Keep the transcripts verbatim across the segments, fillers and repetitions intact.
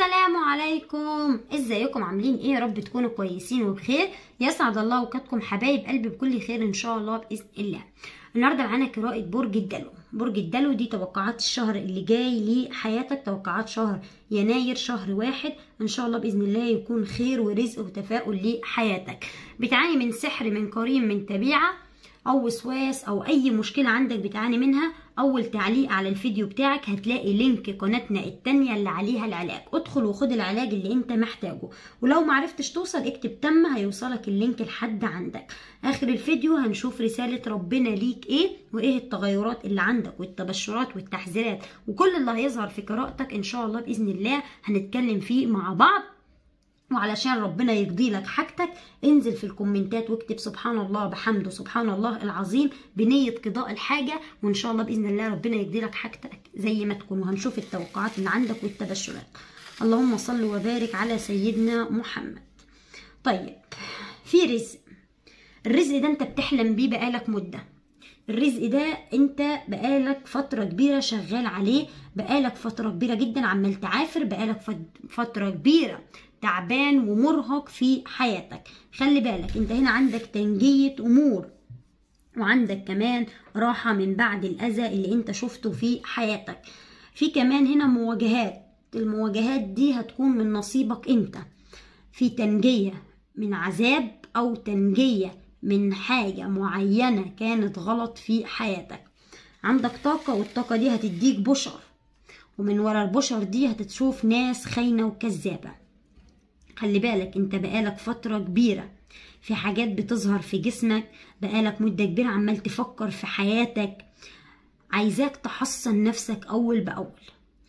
السلام عليكم، ازيكم؟ عاملين ايه؟ يا رب تكونوا كويسين وبخير. يسعد الله اوقاتكم حبايب قلبي بكل خير ان شاء الله باذن الله. النهارده معانا قراءه برج الدلو. برج الدلو دي توقعات الشهر اللي جاي لحياتك، توقعات شهر يناير، شهر واحد ان شاء الله باذن الله يكون خير ورزق وتفاؤل لحياتك. بتعاني من سحر، من قرين، من تبيعه او وسواس او اي مشكله عندك بتعاني منها، اول تعليق على الفيديو بتاعك هتلاقي لينك قناتنا التانية اللي عليها العلاج. ادخل وخد العلاج اللي انت محتاجه، ولو معرفتش توصل اكتب تم هيوصلك اللينك لحد عندك. اخر الفيديو هنشوف رسالة ربنا ليك ايه، وايه التغيرات اللي عندك والتبشرات والتحذيرات وكل اللي هيظهر في قراءتك ان شاء الله باذن الله هنتكلم فيه مع بعض. وعلشان ربنا يقضي لك حاجتك انزل في الكومنتات واكتب سبحان الله بحمده سبحان الله العظيم بنية قضاء الحاجة، وان شاء الله باذن الله ربنا يقضي لك حاجتك زي ما تكون. وهنشوف التوقعات اللي عندك والتبشرات. اللهم صل وبارك على سيدنا محمد. طيب، في رزق. الرزق ده انت بتحلم بيه بقالك مدة. الرزق ده انت بقالك فترة كبيرة شغال عليه، بقالك فترة كبيرة جدا عمال تعافر، بقالك فترة كبيرة تعبان ومرهق في حياتك. خلي بالك انت هنا عندك تنجية امور، وعندك كمان راحة من بعد الاذى اللي انت شفته في حياتك. في كمان هنا مواجهات، المواجهات دي هتكون من نصيبك انت، في تنجية من عذاب او تنجية من حاجة معينة كانت غلط في حياتك. عندك طاقة، والطاقة دي هتديك بشر، ومن ورا البشر دي هتشوف ناس خاينة وكذابة. خلي بالك انت بقالك فترة كبيرة في حاجات بتظهر في جسمك، بقالك مدة كبيرة عمال تفكر في حياتك. عايزاك تحصن نفسك اول باول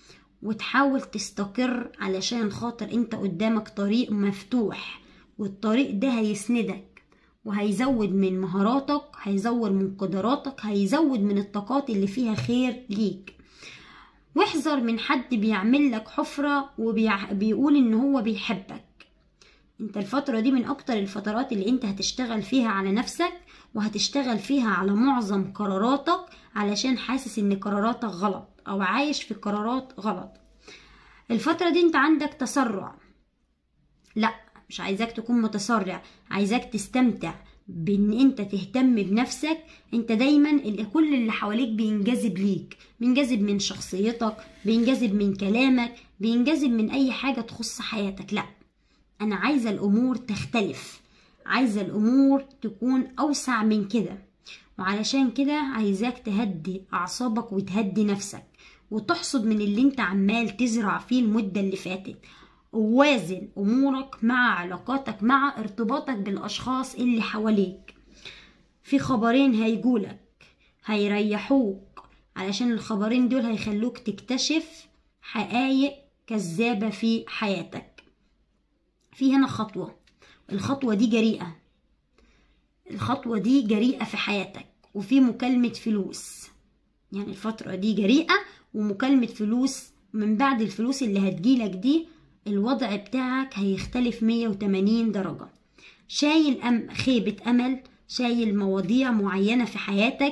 وتحاول تستقر، علشان خاطر انت قدامك طريق مفتوح، والطريق ده هيسندك وهيزود من مهاراتك، هيزود من قدراتك، هيزود من الطاقات اللي فيها خير ليك. واحذر من حد بيعمل لك حفرة وبيقول ان هو بيحبك. انت الفترة دي من اكتر الفترات اللي انت هتشتغل فيها على نفسك، وهتشتغل فيها على معظم قراراتك، علشان حاسس ان قراراتك غلط او عايش في قرارات غلط. الفترة دي انت عندك تسرع. لا، مش عايزاك تكون متسرع، عايزاك تستمتع بان انت تهتم بنفسك. انت دايما اللي كل اللي حواليك بينجذب ليك، بينجذب من شخصيتك، بينجذب من كلامك، بينجذب من اي حاجة تخص حياتك. لا، انا عايزة الامور تختلف، عايزة الامور تكون اوسع من كده. وعلشان كده عايزاك تهدي اعصابك وتهدي نفسك، وتحصد من اللي انت عمال تزرع فيه المدة اللي فاتت. ووازن امورك مع علاقاتك، مع ارتباطك بالاشخاص اللي حواليك. في خبرين هيجولك هيريحوك، علشان الخبرين دول هيخلوك تكتشف حقائق كذابة في حياتك. في هنا خطوة، الخطوة دي جريئة، الخطوة دي جريئة في حياتك. وفي مكالمة فلوس، يعني الفترة دي جريئة ومكالمة فلوس. من بعد الفلوس اللي هتجيلك دي الوضع بتاعك هيختلف مية وتمانين درجة. شايل أم خيبة أمل، شايل مواضيع معينة في حياتك،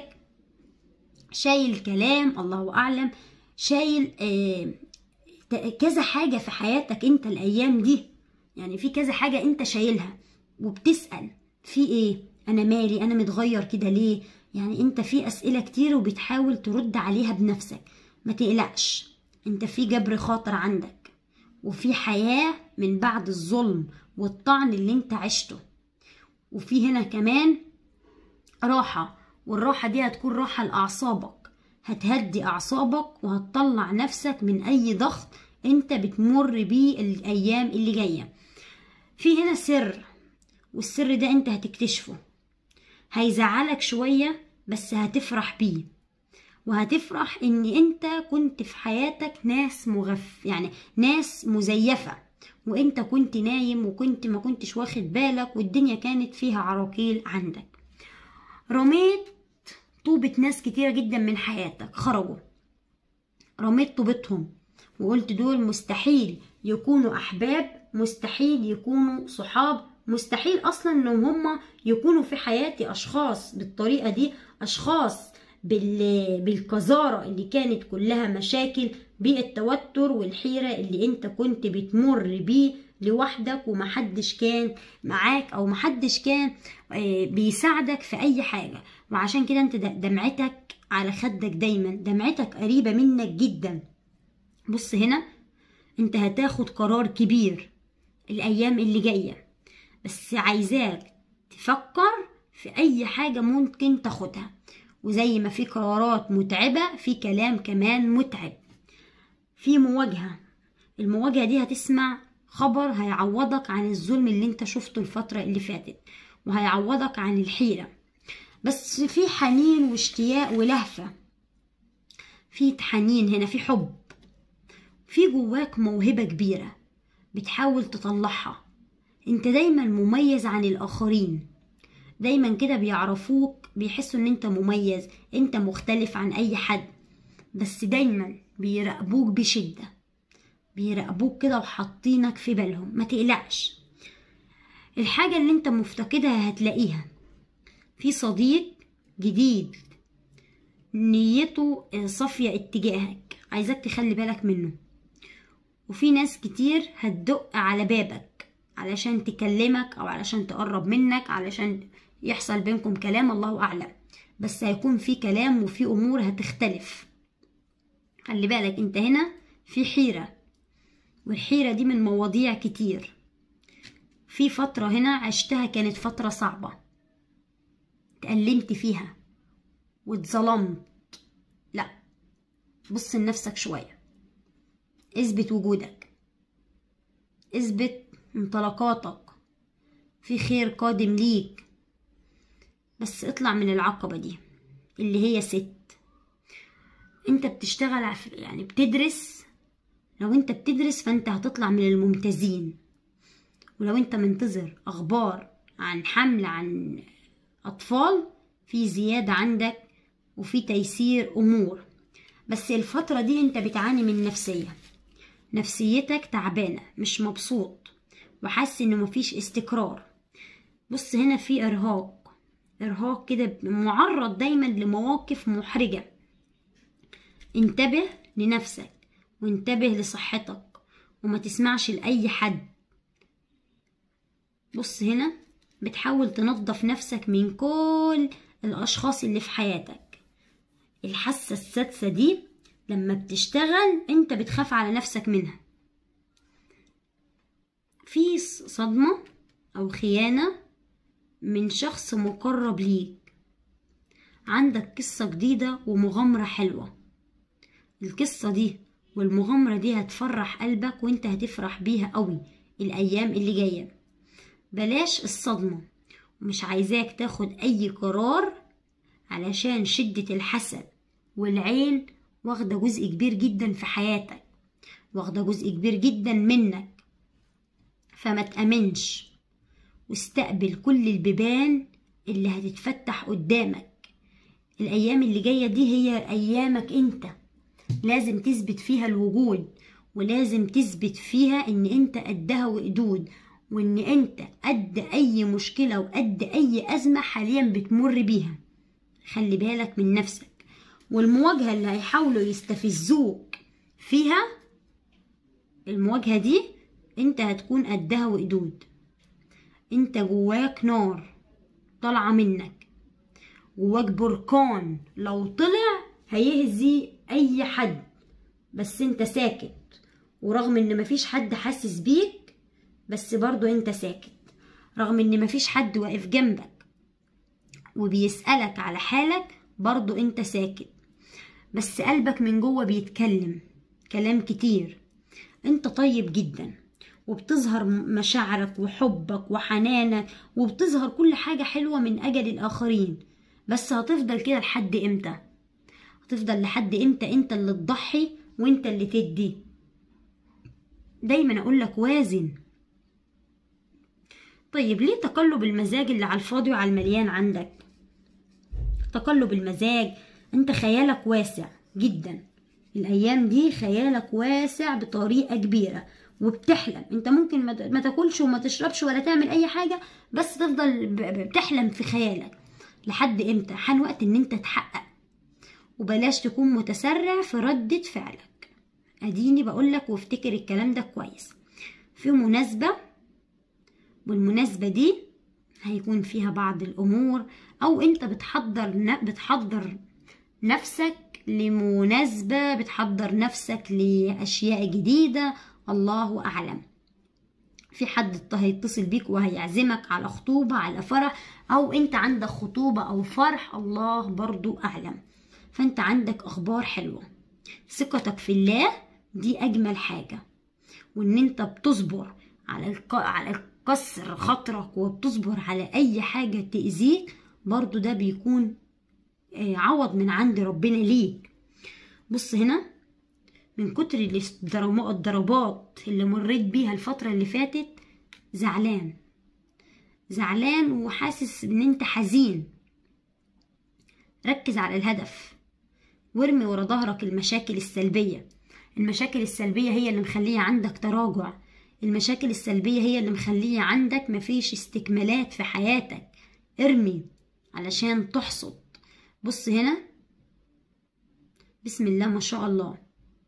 شايل كلام الله أعلم، شايل آه كذا حاجة في حياتك انت الأيام دي. يعني في كذا حاجة انت شايلها وبتسأل في ايه، انا مالي، انا متغير كده ليه. يعني انت في أسئلة كتير وبتحاول ترد عليها بنفسك. ما تقلقش، انت في جبر خاطر عندك، وفي حياة من بعد الظلم والطعن اللي انت عشته. وفي هنا كمان راحة، والراحة دي هتكون راحة لأعصابك، هتهدي أعصابك وهتطلع نفسك من أي ضغط انت بتمر بيه الأيام اللي جاية. في هنا سر، والسر ده انت هتكتشفه، هيزعلك شوية بس هتفرح بيه، وهتفرح ان انت كنت في حياتك ناس مغف، يعني ناس مزيفة، وانت كنت نايم وكنت ما كنتش واخد بالك، والدنيا كانت فيها عراقيل عندك. رميت طوبة ناس كتيرة جدا من حياتك، خرجوا، رميت طوبتهم وقلت دول مستحيل يكونوا احباب، مستحيل يكونوا صحاب، مستحيل اصلا انهم هم يكونوا في حياتي اشخاص بالطريقة دي، اشخاص بالقذارة اللي كانت كلها مشاكل، بالتوتر والحيرة اللي انت كنت بتمر بيه لوحدك ومحدش كان معاك او محدش كان بيساعدك في اي حاجة. وعشان كده انت دمعتك على خدك دايما، دمعتك قريبة منك جدا. بص هنا، انت هتاخد قرار كبير الايام اللي جاية، بس عايزاك تفكر في اي حاجة ممكن تاخدها. وزي ما في قرارات متعبة، في كلام كمان متعب، في مواجهة. المواجهة دي هتسمع خبر هيعوضك عن الظلم اللي انت شفته الفترة اللي فاتت، وهيعوضك عن الحيرة. بس في حنين واشتياق ولهفة، في حنين هنا، في حب، في جواك موهبة كبيرة بتحاول تطلعها. انت دايما مميز عن الآخرين، دايما كده بيعرفوك، بيحسوا ان انت مميز، انت مختلف عن اي حد. بس دايما بيراقبوك بشدة، بيراقبوك كده وحاطينك في بالهم. ما تقلقش، الحاجة اللي انت مفتقدها هتلاقيها. في صديق جديد نيته صافية اتجاهك، عايزك تخلي بالك منه. وفي ناس كتير هتدق على بابك علشان تكلمك او علشان تقرب منك، علشان يحصل بينكم كلام، الله اعلم. بس هيكون في كلام وفي امور هتختلف. خلي بالك انت هنا في حيرة، والحيرة دي من مواضيع كتير. في فترة هنا عشتها كانت فترة صعبة، تألمت فيها واتظلمت. لا، بص لنفسك شوية، اثبت وجودك، اثبت انطلاقاتك، في خير قادم ليك. بس اطلع من العقبة دي اللي هي ست. انت بتشتغل يعني بتدرس، لو انت بتدرس فانت هتطلع من الممتازين. ولو انت منتظر اخبار عن حمل عن اطفال، في زيادة عندك وفي تيسير امور. بس الفترة دي انت بتعاني من نفسية، نفسيتك تعبانة، مش مبسوط، وحاسس انه مفيش استقرار. بص هنا في ارهاق، ارهاق كده، معرض دايما لمواقف محرجة. انتبه لنفسك وانتبه لصحتك، وما تسمعش لأي حد. بص هنا بتحاول تنظف نفسك من كل الاشخاص اللي في حياتك. الحاسة السادسة دي لما بتشتغل انت بتخاف على نفسك منها. في صدمة او خيانة من شخص مقرب ليك. عندك قصة جديدة ومغامرة حلوة. القصة دي والمغامرة دي هتفرح قلبك، وانت هتفرح بيها قوي الايام اللي جاية. بلاش الصدمة، ومش عايزاك تاخد اي قرار علشان شدة الحسد والعين واخدة جزء كبير جدا في حياتك، واخدة جزء كبير جدا منك. فما تأمنش، واستقبل كل البيبان اللي هتتفتح قدامك. الايام اللي جاية دي هي ايامك، انت لازم تثبت فيها الوجود، ولازم تثبت فيها ان انت قدها وقدود، وان انت قد اي مشكلة وقد اي ازمة حاليا بتمر بيها. خلي بالك من نفسك. والمواجهة اللي هيحاولوا يستفزوك فيها، المواجهة دي انت هتكون قدها وقدود. انت جواك نار طالعة منك، جواك بركان لو طلع هيهزي اي حد، بس انت ساكت. ورغم ان مفيش حد حاسس بيك، بس برضو انت ساكت. رغم ان مفيش حد واقف جنبك وبيسألك على حالك، برضو انت ساكت. بس قلبك من جوه بيتكلم كلام كتير. انت طيب جدا، وبتظهر مشاعرك وحبك وحنانك، وبتظهر كل حاجة حلوة من اجل الاخرين. بس هتفضل كده لحد امتى؟ هتفضل لحد امتى انت اللي تضحي وانت اللي تدي؟ دايما اقولك وازن. طيب ليه تقلب المزاج اللي على الفاضي وعلى المليان عندك؟ تقلب المزاج، انت خيالك واسع جدا الايام دي، خيالك واسع بطريقة كبيرة، وبتحلم. انت ممكن ما تاكلش وما تشربش ولا تعمل اي حاجة، بس تفضل بتحلم في خيالك. لحد امتى؟ حان وقت ان انت تحقق. وبلاش تكون متسرع في ردة فعلك. اديني بقولك وافتكر الكلام ده كويس. في مناسبة، والمناسبة دي هيكون فيها بعض الامور، او انت بتحضر بتحضر نفسك لمناسبة، بتحضر نفسك لاشياء جديدة، الله اعلم. في حد هيتصل بيك وهيعزمك على خطوبة، على فرح، او انت عندك خطوبة او فرح، الله برضو اعلم. فانت عندك اخبار حلوة. ثقتك في الله دي اجمل حاجة، وان انت بتصبر على الك... على كسر خاطرك، وبتصبر على اي حاجة تأذيك، برضو ده بيكون عوض من عند ربنا ليك. بص هنا، من كتر الضربات اللي مريت بيها الفترة اللي فاتت، زعلان زعلان وحاسس ان انت حزين. ركز على الهدف، وارمي ورا ظهرك المشاكل السلبية. المشاكل السلبية هي اللي مخلية عندك تراجع، المشاكل السلبية هي اللي مخلية عندك مفيش استكمالات في حياتك. ارمي علشان تحصد. بص هنا، بسم الله ما شاء الله،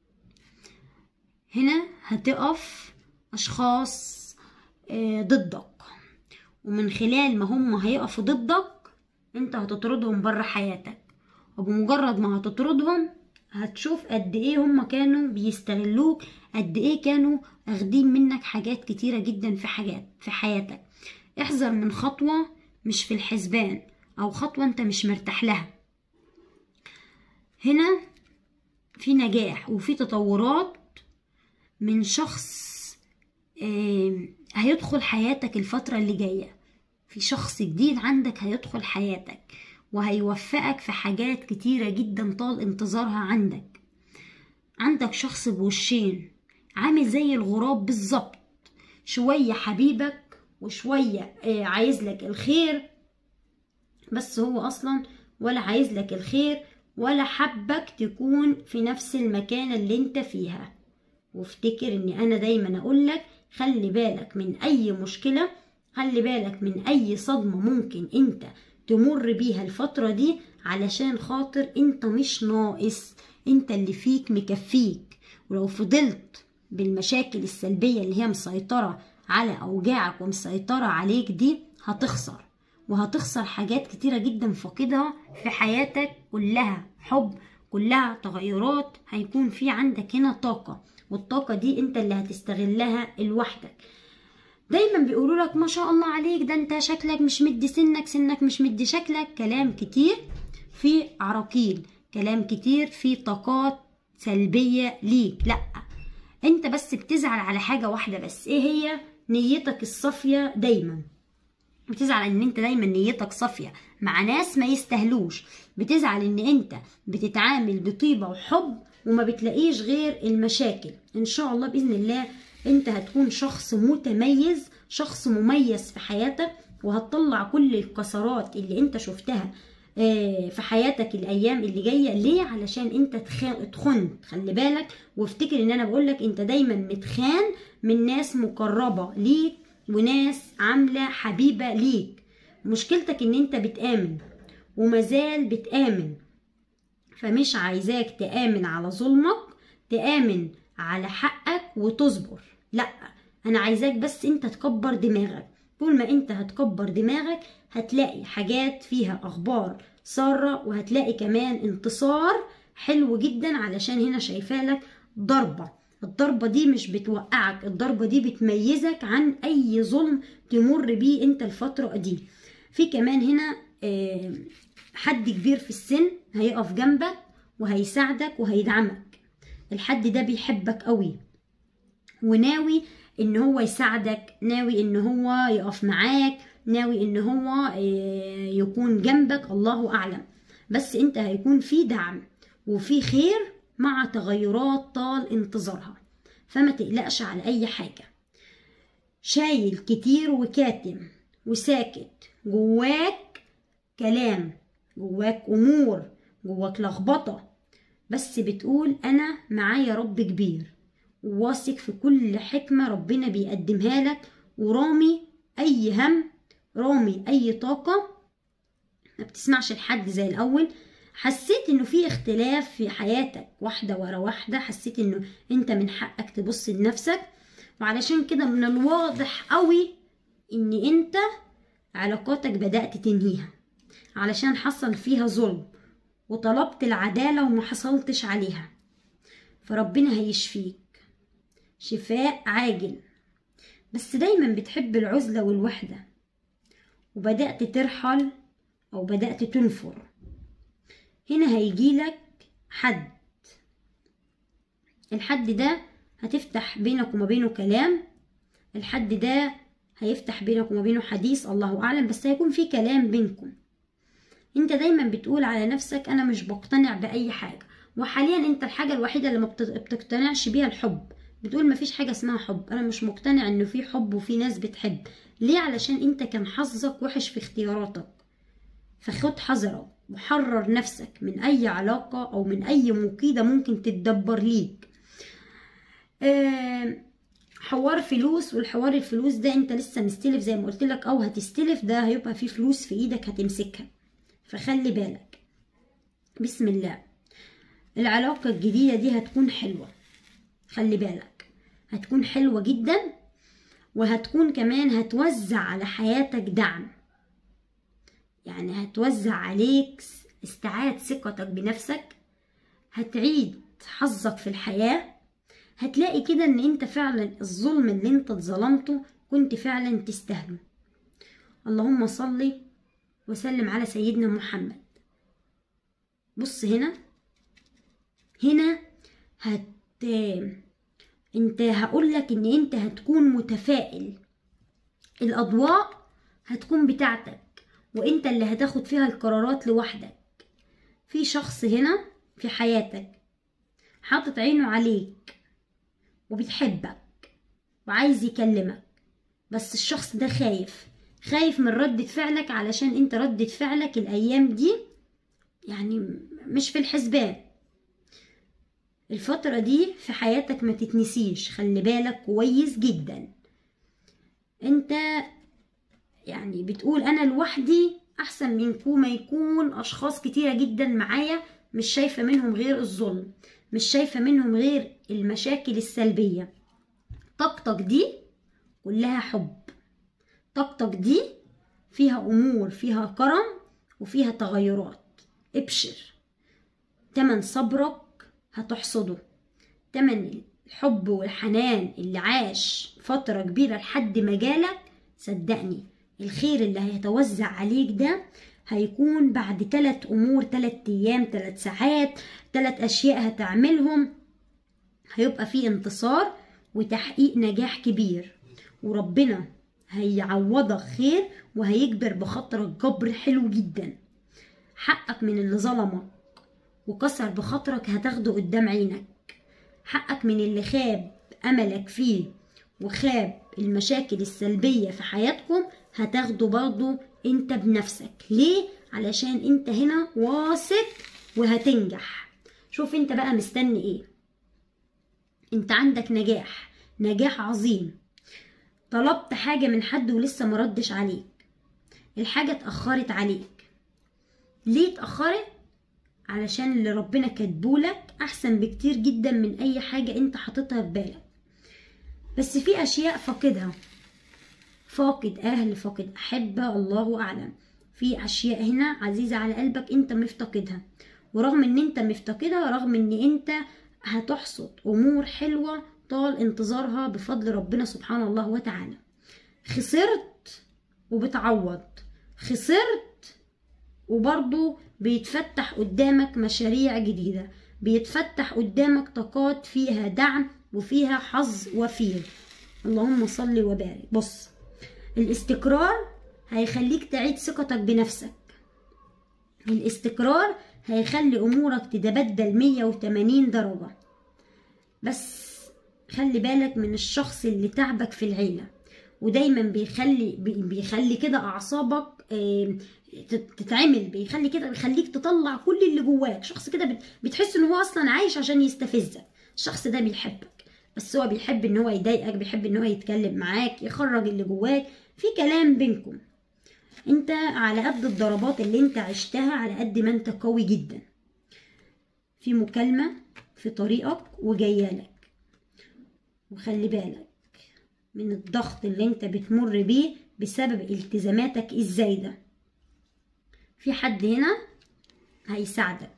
هنا هتقف اشخاص ضدك، ومن خلال ما هم هيقفوا ضدك انت هتطردهم بره حياتك، وبمجرد ما هتطردهم هتشوف قد ايه هم كانوا بيستغلوك، قد ايه كانوا اخدين منك حاجات كتيرة جدا في حاجات في حياتك. احذر من خطوة مش في الحسبان، او خطوة انت مش مرتاح لها. هنا في نجاح وفي تطورات من شخص هيدخل حياتك الفترة اللي جاية. في شخص جديد عندك هيدخل حياتك وهيوفقك في حاجات كتيرة جدا طال انتظارها عندك. عندك شخص بوشين، عامل زي الغراب بالظبط، شوية حبيبك وشوية عايز لك الخير، بس هو اصلا ولا عايز لك الخير ولا حبك تكون في نفس المكان اللي انت فيها. وافتكر اني انا دايما اقولك خلي بالك من اي مشكلة، خلي بالك من اي صدمة ممكن انت تمر بيها الفترة دي، علشان خاطر انت مش ناقص، انت اللي فيك مكفيك. ولو فضلت بالمشاكل السلبية اللي هي مسيطرة على اوجاعك ومسيطرة عليك دي، هتخسر وهتخسر حاجات كتيرة جدا فاقدها في حياتك، كلها حب، كلها تغيرات. هيكون في عندك هنا طاقة، والطاقة دي انت اللي هتستغلها لوحدك. دايما بيقولوا لك ما شاء الله عليك، ده انت شكلك مش مدي سنك، سنك مش مدي شكلك. كلام كتير في عراقيل، كلام كتير في طاقات سلبية ليك. لا، انت بس بتزعل على حاجة واحدة بس، ايه هي؟ نيتك الصافية. دايما بتزعل ان انت دايما نيتك صافية مع ناس ما يستهلوش. بتزعل ان انت بتتعامل بطيبة وحب وما بتلاقيش غير المشاكل. ان شاء الله بإذن الله انت هتكون شخص متميز، شخص مميز في حياتك، وهتطلع كل الكسرات اللي انت شفتها في حياتك الايام اللي جايه. ليه؟ علشان انت اتخنت. خلي بالك وافتكر ان انا بقولك انت دايما متخان من ناس مقربه ليك وناس عامله حبيبه ليك. مشكلتك ان انت بتآمن ومازال بتآمن، فمش عايزاك تآمن على ظلمك، تآمن على حقك وتصبر. لا، انا عايزاك بس انت تكبر دماغك. طول ما انت هتكبر دماغك هتلاقي حاجات فيها اخبار سارة، وهتلاقي كمان انتصار حلو جدا. علشان هنا شايفالك ضربة، الضربة دي مش بتوقعك، الضربة دي بتميزك عن اي ظلم تمر بيه انت الفترة دي. في كمان هنا حد كبير في السن هيقف جنبك وهيساعدك وهيدعمك. الحد ده بيحبك قوي وناوي ان هو يساعدك، ناوي ان هو يقف معاك، ناوي ان هو يكون جنبك، الله اعلم. بس انت هيكون في دعم وفي خير مع تغيرات طال انتظارها، فما تقلقش على اي حاجة. شايل كتير وكاتم وساكت، جواك كلام، جواك امور، جواك لخبطة، بس بتقول انا معايا رب كبير، وواثق في كل حكمة ربنا بيقدمها لك، ورامي اي هم، رامي اي طاقة، ما بتسمعش لحد زي الاول. حسيت انه في اختلاف في حياتك واحدة ورا واحدة، حسيت انه انت من حقك تبص لنفسك، وعلشان كده من الواضح قوي ان انت علاقاتك بدأت تنهيها علشان حصل فيها ظلم وطلبت العدالة وما حصلتش عليها. فربنا هيشفيك شفاء عاجل. بس دايما بتحب العزلة والوحدة، وبدأت ترحل او بدأت تنفر. هنا هيجيلك حد، الحد ده هتفتح بينك وما بينه كلام، الحد ده هيفتح بينك وما بينه حديث، الله اعلم، بس هيكون في كلام بينكم. انت دايما بتقول على نفسك انا مش بقتنع باي حاجة، وحاليا انت الحاجة الوحيدة اللي ما بتقتنعش بيها الحب. بتقول مفيش حاجة اسمها حب، انا مش مقتنع انه في حب وفي ناس بتحب. ليه؟ علشان انت كان حظك وحش في اختياراتك. فخد حذرك وحرر نفسك من اي علاقة او من اي مكيدة ممكن تتدبر ليك. آه حوار فلوس، والحوار الفلوس ده انت لسه مستلف زي ما قلت لك، او هتستلف، ده هيبقى فيه فلوس في ايدك هتمسكها، فخلي بالك. بسم الله. العلاقة الجديدة دي هتكون حلوة، خلي بالك، هتكون حلوة جدا، وهتكون كمان هتوزع على حياتك دعم. يعني هتوزع عليك استعادة ثقتك بنفسك، هتعيد حظك في الحياة. هتلاقي كده ان انت فعلا الظلم اللي انت اتظلمته كنت فعلا تستاهله. اللهم صل وسلم على سيدنا محمد. بص هنا هنا هت انت هقولك ان انت هتكون متفائل. الاضواء هتكون بتاعتك، وانت اللي هتاخد فيها القرارات لوحدك. في شخص هنا في حياتك حاطط عينه عليك وبيحبك وعايز يكلمك، بس الشخص ده خايف خايف من ردة فعلك، علشان انت ردة فعلك الايام دي يعني مش في الحسبان. الفترة دي في حياتك ما تتنسيش، خلي بالك كويس جدا. انت يعني بتقول انا لوحدي احسن منكم ما يكون اشخاص كتيرة جدا معايا، مش شايفة منهم غير الظلم، مش شايفة منهم غير المشاكل السلبية. طاقتك دي كلها حب، طاقتك دي فيها امور، فيها كرم وفيها تغيرات. ابشر، تمن صبرك هتحصده، تمن الحب والحنان اللي عاش فترة كبيرة لحد ما جالك. صدقني الخير اللي هيتوزع عليك ده هيكون بعد تلات امور، تلات ايام، تلات ساعات، تلات اشياء هتعملهم، هيبقى فيه انتصار وتحقيق نجاح كبير، وربنا هيعوضك خير وهيجبر بخاطرك جبر حلو جدا. حقك من اللي ظلمك وكسر بخاطرك هتاخده قدام عينك. حقك من اللي خاب املك فيه وخاب المشاكل السلبية في حياتكم هتاخده برضو انت بنفسك. ليه؟ علشان انت هنا واثق وهتنجح. شوف انت بقى مستني ايه؟ انت عندك نجاح، نجاح عظيم. طلبت حاجة من حد ولسه مردش عليك، الحاجة اتأخرت عليك. ليه اتأخرت؟ علشان اللي ربنا كاتبولك احسن بكتير جدا من اي حاجة انت حاططها في بالك. بس في اشياء فاقدها، فاقد اهل، فاقد احبة، الله اعلم. في اشياء هنا عزيزة على قلبك انت مفتقدها، ورغم ان انت مفتقدها، رغم ان انت هتحصد امور حلوة طال انتظارها بفضل ربنا سبحانه الله وتعالى. خسرت وبتعوض، خسرت وبرضو بيتفتح قدامك مشاريع جديدة، بيتفتح قدامك طاقات فيها دعم وفيها حظ وفير. اللهم صل وبارك. بص، الاستقرار هيخليك تعيد ثقتك بنفسك، الاستقرار هيخلي امورك تتبدل مية وتمانين درجة. بس خلي بالك من الشخص اللي تعبك في العيلة، ودايما بيخلي بيخلي كده اعصابك تتعمل، بيخلي كده بيخليك تطلع كل اللي جواك. شخص كده بتحس ان هو اصلا عايش عشان يستفزك. الشخص ده بيحبك، بس هو بيحب ان هو يضايقك، بيحب ان هو يتكلم معاك، يخرج اللي جواك في كلام بينكم. انت على قد الضربات اللي انت عشتها على قد ما انت قوي جدا. في مكالمة في طريقك وجايالك، وخلي بالك من الضغط اللي انت بتمر بيه بسبب التزاماتك الزايدة. في حد هنا هيساعدك،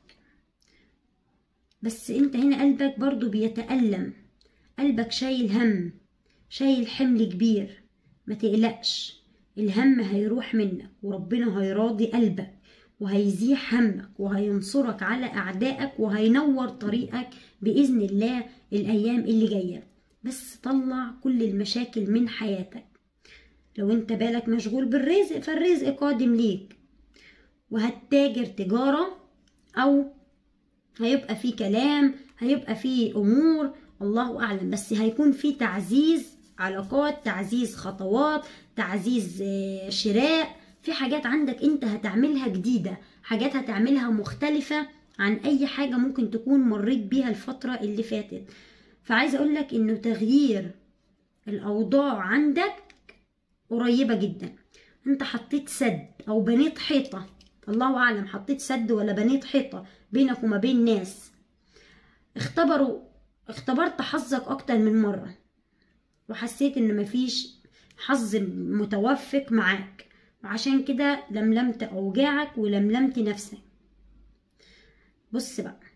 بس انت هنا قلبك برضو بيتألم، قلبك شايل هم، شايل حمل كبير. ما تقلقش، الهم هيروح منك وربنا هيراضي قلبك وهيزيح همك وهينصرك على أعدائك وهينور طريقك بإذن الله الأيام اللي جاية. بس طلع كل المشاكل من حياتك. لو انت بالك مشغول بالرزق فالرزق قادم ليك، وهتتاجر تجارة أو هيبقى في كلام، هيبقى في أمور الله أعلم، بس هيكون في تعزيز علاقات، تعزيز خطوات، تعزيز شراء. في حاجات عندك انت هتعملها جديدة، حاجات هتعملها مختلفة عن أي حاجة ممكن تكون مريت بيها الفترة اللي فاتت. فعايزة أقولك إنه تغيير الأوضاع عندك قريبة جدا. انت حطيت سد أو بنيت حيطة، الله أعلم حطيت سد ولا بنيت حيطة بينك وما بين ناس. اختبروا اختبرت حظك أكتر من مرة وحسيت إن مفيش حظ متوفق معاك، وعشان كده لملمت أوجاعك ولملمت نفسك. بص بقى،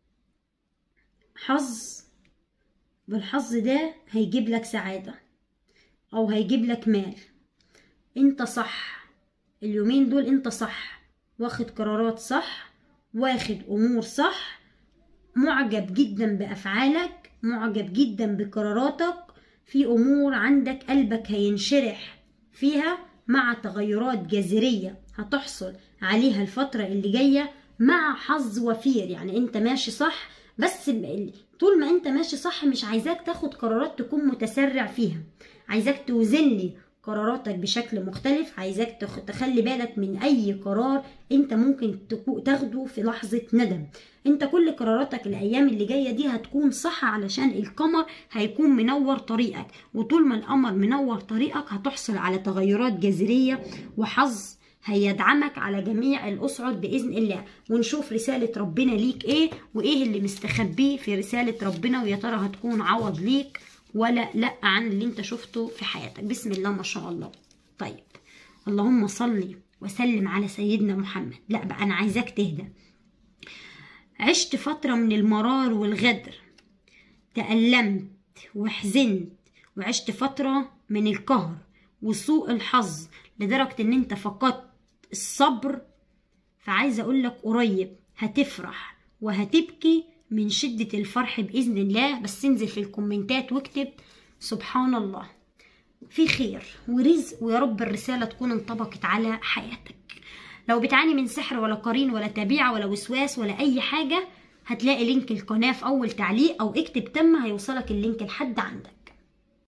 حظ بالحظ ده هيجيب لك سعادة أو هيجيب لك مال. انت صح اليومين دول، انت صح، واخد قرارات صح، واخد أمور صح، معجب جدا بأفعالك، معجب جدا بقراراتك. في أمور عندك قلبك هينشرح فيها مع تغيرات جذرية هتحصل عليها الفترة اللي جاية مع حظ وفير. يعني انت ماشي صح، بس طول ما انت ماشي صح مش عايزاك تاخد قرارات تكون متسرع فيها، عايزاك توزن لي قراراتك بشكل مختلف، عايزاك تخلي بالك من اي قرار انت ممكن تاخده في لحظة ندم. انت كل قراراتك الايام اللي جاية دي هتكون صح علشان القمر هيكون منور طريقك، وطول ما القمر منور طريقك هتحصل على تغيرات جذرية وحظ هيدعمك على جميع الأصعد بإذن الله. ونشوف رسالة ربنا ليك ايه، وايه اللي مستخبيه في رسالة ربنا، ويا ترى هتكون عوض ليك ولا لا عن اللي انت شفته في حياتك. بسم الله ما شاء الله. طيب، اللهم صل وسلم على سيدنا محمد. لا بقى انا عايزاك تهدى. عشت فترة من المرار والغدر، تألمت وحزنت، وعشت فترة من القهر وسوء الحظ لدرجة ان انت فقدت الصبر. فعايزة اقولك قريب هتفرح وهتبكي من شدة الفرح بإذن الله. بس انزل في الكومنتات واكتب سبحان الله، في خير ورزق، ويا رب الرسالة تكون انطبقت على حياتك. لو بتعاني من سحر ولا قرين ولا تبيعة ولا وسواس ولا أي حاجة، هتلاقي لينك القناة في أول تعليق، أو اكتب تم هيوصلك اللينك لحد عندك.